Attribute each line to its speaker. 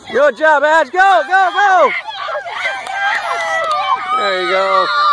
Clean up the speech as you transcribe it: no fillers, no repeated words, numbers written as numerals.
Speaker 1: Good job, Ash. Go, go, go. There you go.